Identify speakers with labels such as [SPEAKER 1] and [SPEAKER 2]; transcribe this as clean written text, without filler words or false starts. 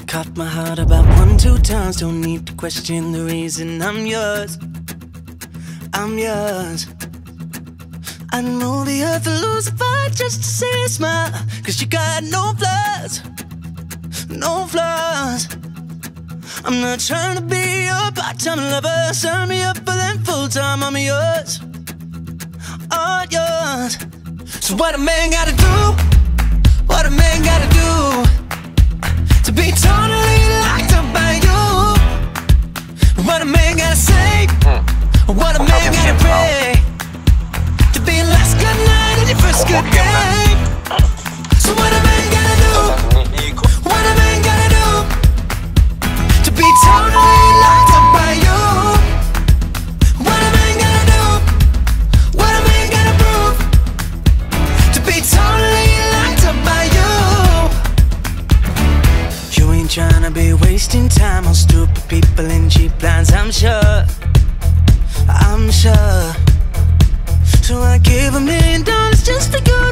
[SPEAKER 1] Caught my heart about 1-2 times. Don't need to question the reason I'm yours. I'm yours. I'd move the earth and lose a fight just to see you smile. Cause you got no flaws, no flaws. I'm not trying to be your part-time lover. Sign me up for them full-time. I'm yours, all yours. So what a man gotta do, what a man gotta do to be totally locked up by you? What a man gotta say, what a man gotta pray to be last good night and your first good day. So what a man gotta do, what a man gotta do to be totally locked up by you? What a man gotta do, what a man gotta prove to be totally locked up by you? You ain't tryna be wasting time on stupid people and cheap lines, I'm sure, I'm sure. So I give $1 million just for you.